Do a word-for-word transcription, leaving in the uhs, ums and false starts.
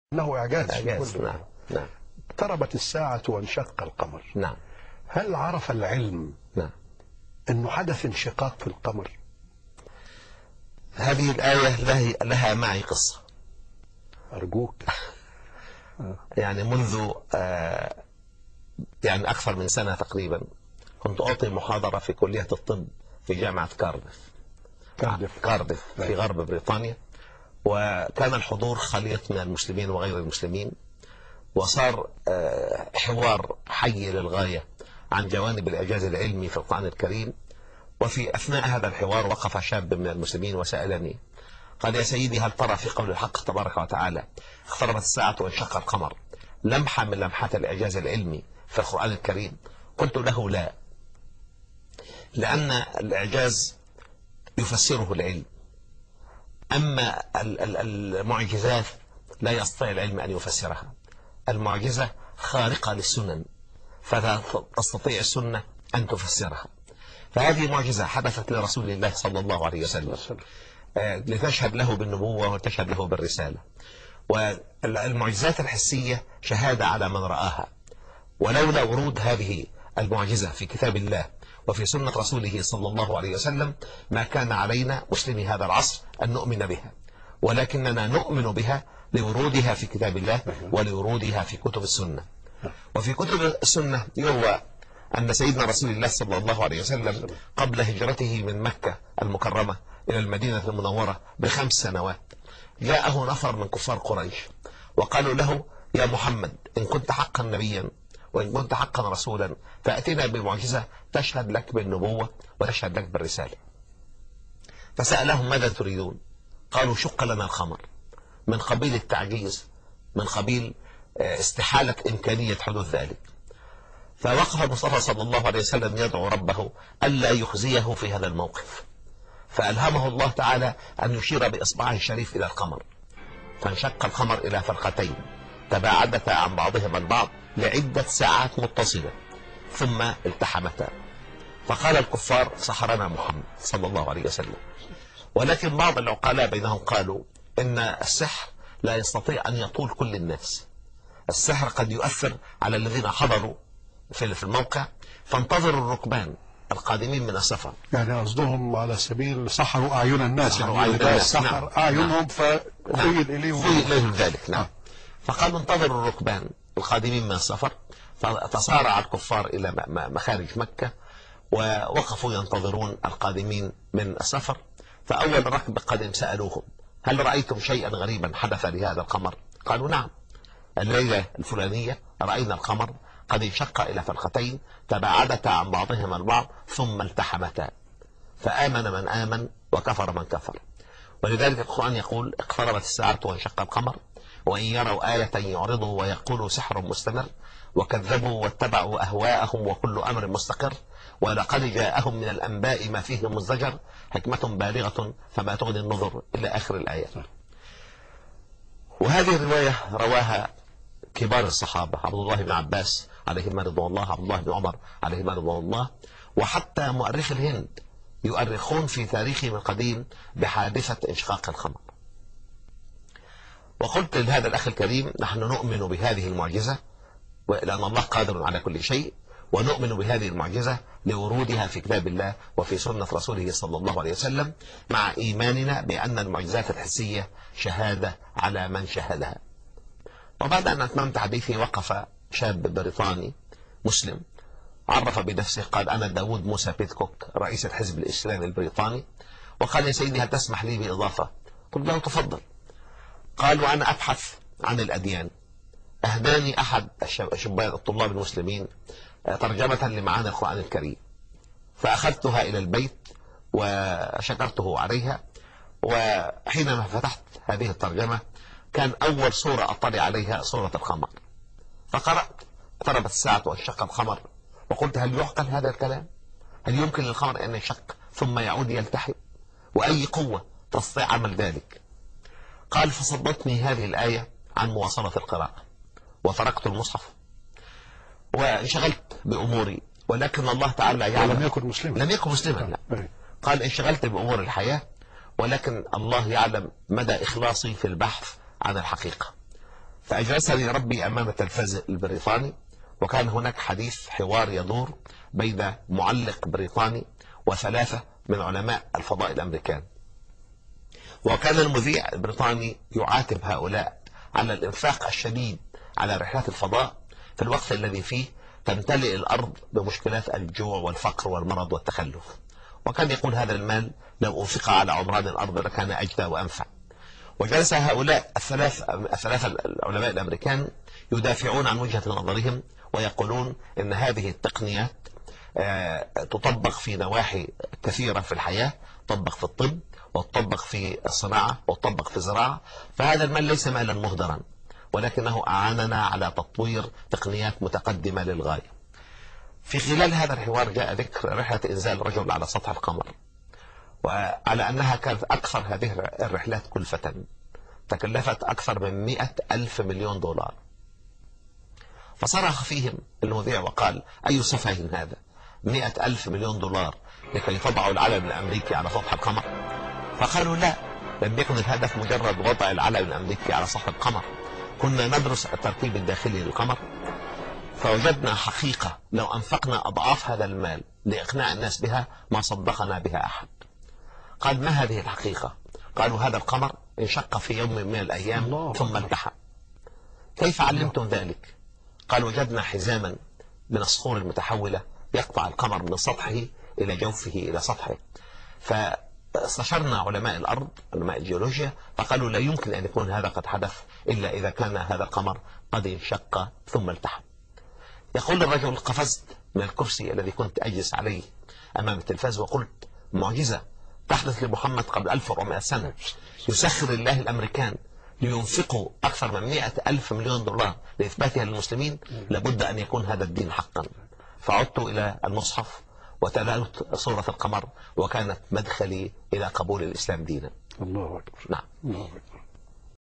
انه اعجاز. إعجاز. نعم نعم. اقتربت الساعة وانشق القمر. نعم. هل عرف العلم نعم انه حدث انشقاق في القمر؟ هذه الآية لها, لها معي قصة أرجوك. يعني منذ آه يعني أكثر من سنة تقريبا كنت أعطي محاضرة في كلية الطب في جامعة كارديف كارديف, كارديف في غرب بريطانيا، وكان الحضور خليط من المسلمين وغير المسلمين، وصار آه حوار حي للغاية عن جوانب الإعجاز العلمي في القرآن الكريم. وفي أثناء هذا الحوار وقف شاب من المسلمين وسألني، قال: يا سيدي، هل ترى في قول الحق تبارك وتعالى اقتربت الساعة وانشق القمر لمحة من لمحات الإعجاز العلمي في القرآن الكريم؟ قلت له: لا، لأن الإعجاز يفسره العلم، أما المعجزات لا يستطيع العلم أن يفسرها. المعجزة خارقة للسنن، فتستطيع السنة أن تفسرها. فهذه معجزة حدثت لرسول الله صلى الله عليه وسلم لتشهد له بالنبوة وتشهد له بالرسالة. والمعجزات الحسية شهادة على من رآها، ولولا ورود هذه المعجزة في كتاب الله وفي سنة رسوله صلى الله عليه وسلم ما كان علينا مسلمي هذا العصر أن نؤمن بها، ولكننا نؤمن بها لورودها في كتاب الله ولورودها في كتب السنة. وفي كتب السنة يروى أن سيدنا رسول الله صلى الله عليه وسلم قبل هجرته من مكة المكرمة إلى المدينة المنورة بخمس سنوات جاءه نفر من كفار قريش وقالوا له: يا محمد، إن كنت حقا نبيا وإن كنت حقا رسولا فأتنا بمعجزة تشهد لك بالنبوة وتشهد لك بالرسالة. فسألهم: ماذا تريدون؟ قالوا: شق لنا الخمر، من قبيل التعجيز، من قبيل استحالة إمكانية حدوث ذلك. فوقف المصطفى صلى الله عليه وسلم يدعو ربه ألا يخزيه في هذا الموقف، فألهمه الله تعالى أن يشير بإصبعه الشريف إلى القمر، فانشق القمر إلى فرقتين تباعدتا عن بعضهما البعض لعدة ساعات متصلة ثم التحمتا. فقال الكفار: سحرنا محمد صلى الله عليه وسلم. ولكن بعض العقلاء بينهم قالوا إن السحر لا يستطيع أن يطول كل الناس، السحر قد يؤثر على الذين حضروا في الموقع، فانتظروا الركبان القادمين من السفر. يعني قصدهم على سبيل سحروا أعين الناس، سحروا أعين الناس، سحر نعم. أعينهم نعم. فخيل إليهم خيل إليهم ذلك. نعم. فقالوا: انتظروا الركبان القادمين من السفر. فتصارع الكفار إلى مخارج مكة ووقفوا ينتظرون القادمين من السفر. فأول ركب قدم سألوهم: هل رأيتم شيئا غريبا حدث لهذا القمر؟ قالوا: نعم، الليلة الفلانية رأينا القمر قد انشق إلى فرقتين تباعدتا عن بعضهما البعض ثم التحمتا، فآمن من آمن وكفر من كفر. ولذلك القرآن يقول: اقتربت الساعة وانشق القمر وإن يروا آية يعرضوا ويقولوا سحر مستمر وكذبوا واتبعوا أهواءهم وكل أمر مستقر ولقد جاءهم من الأنباء ما فيه مزدجر حكمة بالغة فما تغني النظر إلى آخر الآية. وهذه الرواية رواها كبار الصحابة: عبد الله بن عباس عليهما رضوان الله، عبد الله بن عمر عليهما رضوان الله، وحتى مؤرخ الهند يؤرخون في تاريخهم القديم بحادثة انشقاق القمر. وقلت لهذا الأخ الكريم: نحن نؤمن بهذه المعجزة لأن الله قادر على كل شيء، ونؤمن بهذه المعجزة لورودها في كتاب الله وفي سنة رسوله صلى الله عليه وسلم، مع إيماننا بأن المعجزات الحسية شهادة على من شهدها. وبعد أن أتممت حديثي وقف شاب بريطاني مسلم عرف بنفسه، قال: أنا داود موسى بيتكوك رئيس الحزب الإسلامي البريطاني. وقال: يا سيدي، هل تسمح لي بإضافة؟ قلت له: تفضل. قال: وأنا أبحث عن الأديان، أهداني أحد الشبان الطلاب المسلمين ترجمة لمعاني القرآن الكريم، فأخذتها إلى البيت وشكرته عليها. وحينما فتحت هذه الترجمة كان أول صورة أطلع عليها صورة القمر، فقرأت: اقتربت الساعة وانشق القمر. وقلت: هل يعقل هذا الكلام؟ هل يمكن للقمر أن ينشق ثم يعود يلتحم؟ وأي قوة تستطيع عمل ذلك؟ قال: فصدتني هذه الآية عن مواصلة القراءة وتركت المصحف وانشغلت بأموري، ولكن الله تعالى يعلم. لم يكن مسلما لم يكن مسلما لا. قال: انشغلت بأمور الحياة، ولكن الله يعلم مدى إخلاصي في البحث عن الحقيقة. فأجلسني ربي أمام التلفاز البريطاني، وكان هناك حديث حوار يدور بين معلق بريطاني وثلاثة من علماء الفضاء الأمريكان. وكان المذيع البريطاني يعاتب هؤلاء على الإنفاق الشديد على رحلات الفضاء في الوقت الذي فيه تمتلئ الأرض بمشكلات الجوع والفقر والمرض والتخلف، وكان يقول هذا المال لو أنفق على عمران الأرض لكان أجدى وأنفع. وجلس هؤلاء الثلاث الثلاثة العلماء الأمريكان يدافعون عن وجهة نظرهم، ويقولون إن هذه التقنيات تطبق في نواحي كثيرة في الحياة، تطبق في الطب وتطبق في الصناعة وتطبق في الزراعة، فهذا المال ليس مالا مهدرا، ولكنه أعاننا على تطوير تقنيات متقدمة للغاية. في خلال هذا الحوار جاء ذكر رحلة إنزال رجل على سطح القمر، وعلى أنها كانت أكثر هذه الرحلات كلفة، تكلفت أكثر من مئة ألف مليون دولار. فصرخ فيهم المذيع وقال: أي سفه هذا، مئة ألف مليون دولار لكي تضعوا العلم الأمريكي على سطح القمر؟ فقالوا: لا، لم يكن الهدف مجرد وضع العلم الأمريكي على سطح القمر، كنا ندرس التركيب الداخلي للقمر، فوجدنا حقيقة لو أنفقنا أضعاف هذا المال لإقناع الناس بها ما صدقنا بها أحد. قال: ما هذه الحقيقة؟ قالوا: هذا القمر انشق في يوم من الأيام الله ثم التحم. كيف علمتم ذلك؟ قال: وجدنا حزاما من الصخور المتحولة يقطع القمر من سطحه إلى جوفه إلى سطحه. فاستشرنا علماء الأرض علماء الجيولوجيا فقالوا: لا يمكن أن يكون هذا قد حدث إلا إذا كان هذا القمر قد انشق ثم التحم. يقول الرجل: قفزت من الكرسي الذي كنت أجلس عليه أمام التلفاز وقلت: معجزة تحدث لمحمد قبل ألف وأربعمائة سنة، يسخر الله الأمريكان لينفقوا أكثر من مئة ألف مليون دولار لإثباتها للمسلمين، لابد أن يكون هذا الدين حقا. فعدت إلى المصحف وتلوت صورة القمر، وكانت مدخلي إلى قبول الإسلام دينا. الله أكبر. نعم. الله أكبر.